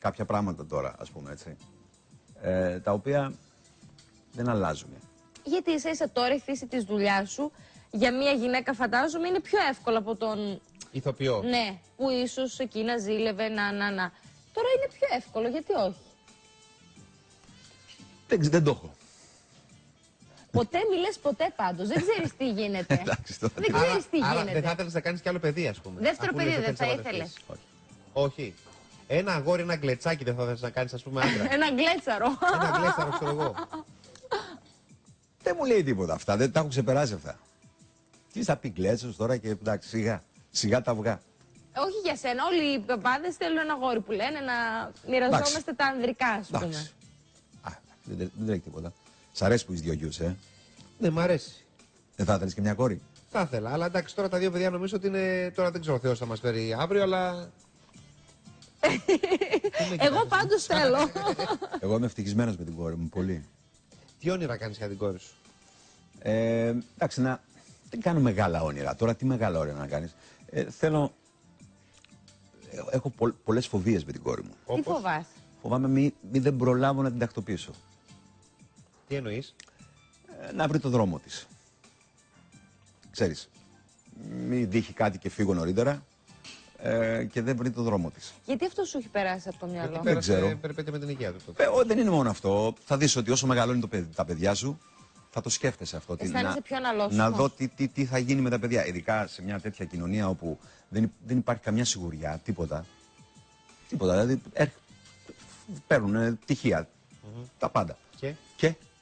κάποια πράγματα τώρα, ας πούμε έτσι, τα οποία δεν αλλάζουν. Γιατί ίσα τώρα η φύση της δουλειάς σου για μια γυναίκα, φαντάζομαι, είναι πιο εύκολο από τον ηθοποιό. Ναι, που ίσως εκεί να ζήλευε, να. Τώρα είναι πιο εύκολο, γιατί όχι. Δεν το έχω. Ποτέ μιλες ποτέ πάντως, δεν ξέρεις τι γίνεται. Εντάξει, τώρα. Δεν ξέρεις τι Άρα γίνεται. δεν θα ήθελες να κάνεις κι άλλο παιδί, ας πούμε. Δεύτερο Αφού παιδί λες δεν θα θέλεις να ήθελες. παντρευτείς. Όχι. Ένα αγόρι, ένα γκλετσάκι δεν θα ήθελες να κάνεις, ας πούμε, άντρα. Ένα γκλέτσαρο. Ένα γκλέτσαρο, ξέρω εγώ. Δεν μου λέει τίποτα αυτά, δεν τα έχω ξεπεράσει αυτά. Τι θα πει γκλέτσος τώρα και εντάξει, σιγά τα αυγά. Όχι για σένα, όλοι οι παπάδες θέλουν ένα αγόρι που λένε να μοιραζόμαστε τα ανδρικά, ας πούμε. Εντάξει. Δεν τρέχει τίποτα. Σ' αρέσει που είσαι δυο γιους, Ναι, μ' αρέσει. Δεν θα ήθελες και μια κόρη? Θα ήθελα, αλλά εντάξει, τώρα τα δύο παιδιά νομίζω ότι είναι. Τώρα δεν ξέρω ο Θεός θα μας φέρει αύριο, αλλά. Εγώ πάντως θέλω. Εγώ είμαι ευτυχισμένος με την κόρη μου, πολύ. Τι όνειρα κάνεις για την κόρη σου? Εντάξει, δεν κάνω μεγάλα όνειρα. Τώρα τι μεγάλα όνειρα να κάνεις. Έχω πολλές φοβίες με την κόρη μου. Τι φοβάσαι? Φοβάμαι μη δεν προλάβω να την τακτοποιήσω. Τι εννοείς? Να βρει το δρόμο της. Ξέρεις, μη δείχει κάτι και φύγω νωρίτερα και δεν βρει το δρόμο της. Γιατί αυτό σου έχει περάσει από το μυαλό? Δεν ξέρω. Περιπέτεια με την υγεία του. Δεν είναι μόνο αυτό. Θα δεις ότι όσο μεγαλώνει τα παιδιά σου, θα το σκέφτεσαι αυτό. Αισθάνεσαι πιο αναλώσιμος. Να δω τι θα γίνει με τα παιδιά. Ειδικά σε μια τέτοια κοινωνία όπου δεν υπάρχει καμιά σιγουριά, τίποτα. Τίποτα. Δηλαδή παίρνουν πτυχία. Τα πάντα. Και?